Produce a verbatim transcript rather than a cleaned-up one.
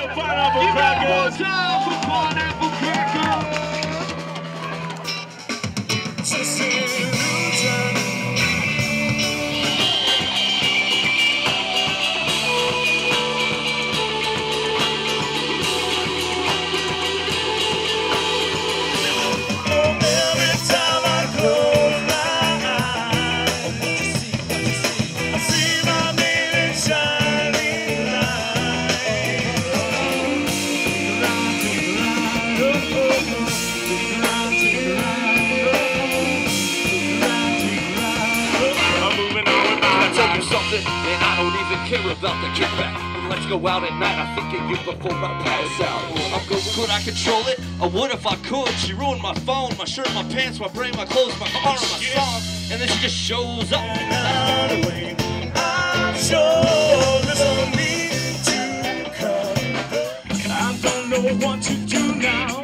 Pineapple crackers. Time for pineapple crackers. Just an illusion. And I don't even care about the kickback. Let's go out at night, I think of you before I pass out. I'm good, could I control it? I would if I could. She ruined my phone, my shirt, my pants, my brain, my clothes, my car, and my song. And then she just shows up. Anyway, I'm sure there's no need to come. I don't know what to do now.